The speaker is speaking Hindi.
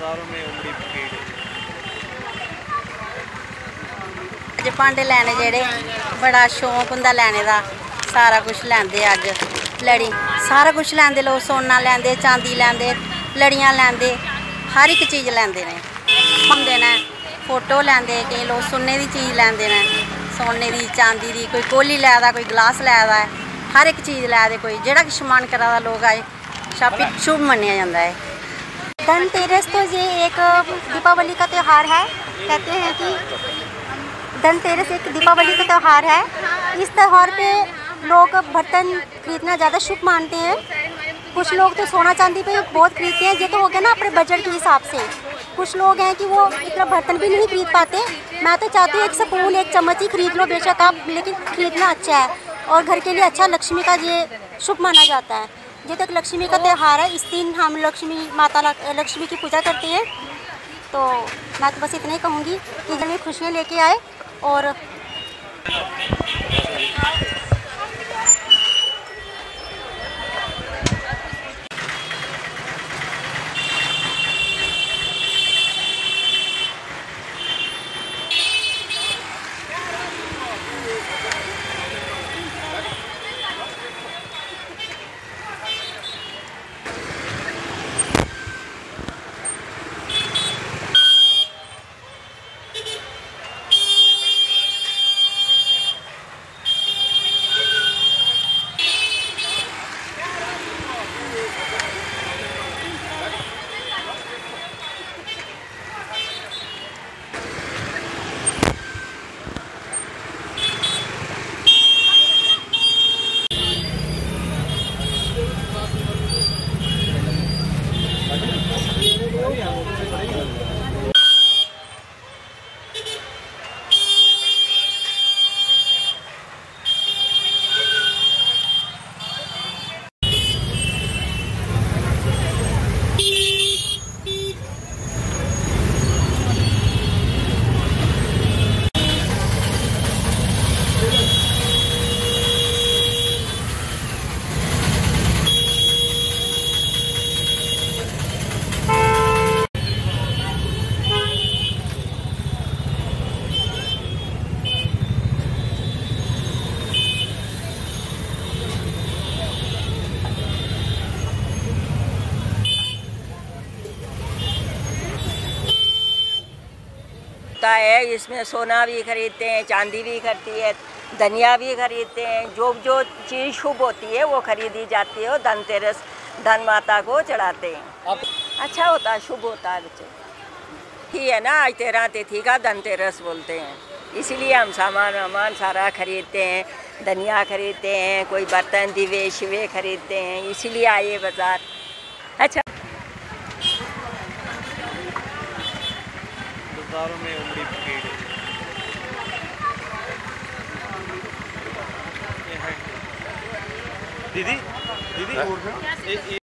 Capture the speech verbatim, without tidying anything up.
बाजारों में उमड़ी भीड़। अज भांडे लैने जेह्ड़े बड़ा शौक हुंदा लैने दा, सारा कुछ लैंदे अज लड़ी सारा कुछ लैंदे लोग, सोना लैंदे, चांदी लैंदे, लड़ियां लैंदे, हर एक चीज़ लैंदे ने होंदे ने। फोटो लैंदे, केईं लोग सुन्ने दी चीज़ लैंदे ने, सोने दी चांदी दी, कोई कोली लै दा, कोई गलास लै दा है, हर एक चीज़ लै दे, कोई जेह्ड़ा किश मन करा दा लोग आए शॉपिंग शुभ मन्नेआ जांदा है। धनतेरस तो ये एक दीपावली का त्यौहार है। कहते हैं कि धनतेरस एक दीपावली का त्यौहार है। इस त्यौहार पे लोग बर्तन खरीदना ज़्यादा शुभ मानते हैं। कुछ लोग तो सोना चांदी पे बहुत खरीदते हैं। ये तो हो गया ना अपने बजट के हिसाब से। कुछ लोग हैं कि वो इतना बर्तन भी नहीं खरीद पाते। मैं तो चाहती हूँ एक स्पून एक चम्मच ही खरीद लो बेशक आप, लेकिन खरीदना अच्छा है और घर के लिए अच्छा। लक्ष्मी का ये शुभ माना जाता है। ये तो एक लक्ष्मी का त्यौहार है। इस दिन हम लक्ष्मी माता लक्ष्मी की पूजा करते हैं। तो मैं तो बस इतना ही कहूँगी कि घर में खुशियाँ लेके आए। और है इसमें सोना भी खरीदते हैं, चांदी भी खरीदती है, धनिया भी खरीदते हैं। जो जो चीज़ शुभ होती है वो खरीदी जाती है और धनतेरस धन माता को चढ़ाते हैं। अच्छा होता है, शुभ होता है। बच्चे ही है ना, आज तेरह तिथि का धनतेरस बोलते हैं, इसीलिए हम सामान वामान सारा खरीदते हैं। धनिया खरीदते हैं, कोई बर्तन दिवे शिवे खरीदते हैं, इसीलिए आइए बाज़ार। अच्छा बाजारों में उमड़ी भीड़। दीदी दीदी